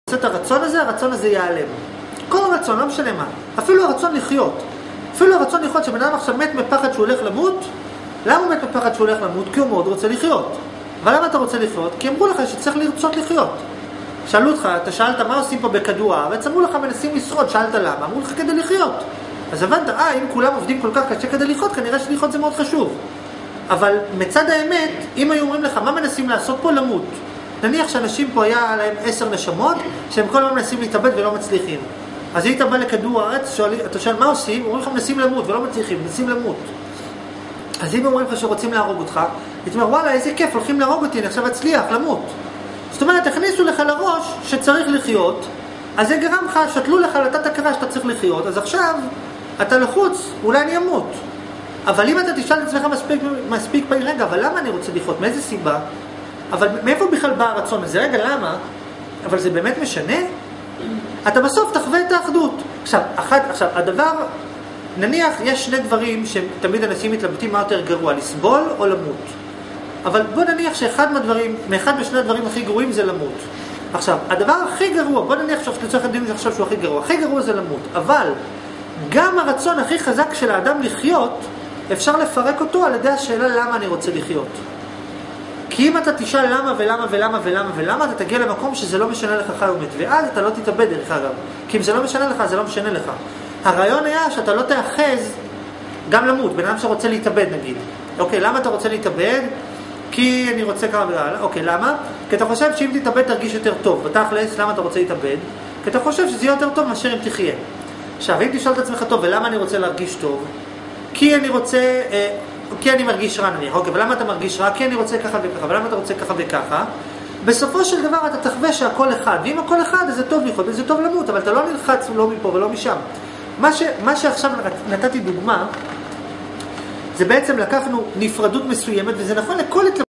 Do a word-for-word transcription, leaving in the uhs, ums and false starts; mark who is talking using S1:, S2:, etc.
S1: את הרצון הזה, הרצון הזה ייעלם. כל הרצון, לא משנה מה. אפילו הרצון לחיות. אפילו הרצון לחיות שבן אדם עכשיו מת מפחד שהוא הולך למות. למה הוא מת מפחד שהוא הולך למות? כי הוא מאוד רוצה לחיות. אבל למה אתה רוצה לחיות? כי אמרו לך שצריך לרצות לחיות. שאלו אותך, אתה שאלת מה עושים פה בכדור הארץ, אמרו לך מנסים לשרוד, שאלת למה, אמרו לך כדי לחיות. אז הבנת, אה, אם כולם עובדים כל כך קשה כדי לחיות, כנראה שלחיות זה מאוד חשוב. אבל מצד האמת, אם היו אומרים לך, מה מנסים לעשות פה? למות. נניח שאנשים פה היה להם עשר נשמות, שהם כל הזמן מנסים להתאבד ולא מצליחים. אז היית בא לכדור הארץ, שואל, אתה שואל מה עושים? אומרים לך מנסים למות ולא מצליחים, מנסים למות. אז אם אומרים לך שרוצים להרוג אותך, אתה אומר, וואלה, איזה כיף, הולכים להרוג אותי, אני עכשיו אצליח, למות. זאת אומרת, הכניסו לך לראש שצריך לחיות, אז זה גרם לך, שתלו לך לתת הכרה שאתה צריך לחיות, אז עכשיו אתה לחוץ, אולי אני אמות. אבל אם אתה תשאל את עצמך מספיק, מספיק פעמים, רגע, אבל למה אני רוצה לחיות? מאיזה סיבה? אבל מאיפה בכלל בא הרצון הזה? רגע, למה? אבל זה באמת משנה? אתה בסוף תחווה את האחדות. עכשיו, אחד, עכשיו, הדבר, נניח, יש שני דברים שתמיד אנשים מתלבטים מה יותר גרוע, לסבול או למות. אבל בוא נניח שאחד מהדברים, מאחד משני הדברים הכי גרועים זה למות. עכשיו, הדבר הכי גרוע, בוא נניח שצריך לדין שעכשיו שהוא הכי גרוע, הכי גרוע זה למות. אבל גם הרצון הכי חזק של האדם לחיות, אפשר לפרק אותו על ידי השאלה למה אני רוצה לחיות. כי אם אתה תשאל למה ולמה ולמה ולמה ולמה, אתה תגיע למקום שזה לא משנה לך חי ומת, ואז אתה לא תתאבד דרך אגב. כי אם זה לא משנה לך, זה לא משנה לך. הרעיון היה שאתה לא תאחז גם למות, בן אדם שרוצה להתאבד נגיד. אוקיי, למה אתה רוצה להתאבד? כי אני רוצה כמה בגלל. אוקיי, למה? כי אתה חושב שאם תתאבד תרגיש יותר טוב. בתכלס, למה אתה רוצה להתאבד? כי אתה חושב שזה יהיה יותר טוב מאשר אם תחיה. עכשיו, אם תשאל את עצמך טוב, ולמה אני רוצה להרגיש טוב? כי אני רוצה, אה, כי אני מרגיש רע נניח. אוקיי, ולמה אתה מרגיש רע? כי אני רוצה ככה וככה. ולמה אתה רוצה ככה וככה? בסופו של דבר אתה תחווה שהכל אחד. ואם הכל אחד, אז זה טוב לחיות, וזה טוב למות. אבל אתה לא נלחץ לא מפה ולא משם. מה ש, מה שעכשיו נתתי דוגמה, זה בעצם לקחנו נפרדות מסוימת, וזה נכון לכל התלבטות.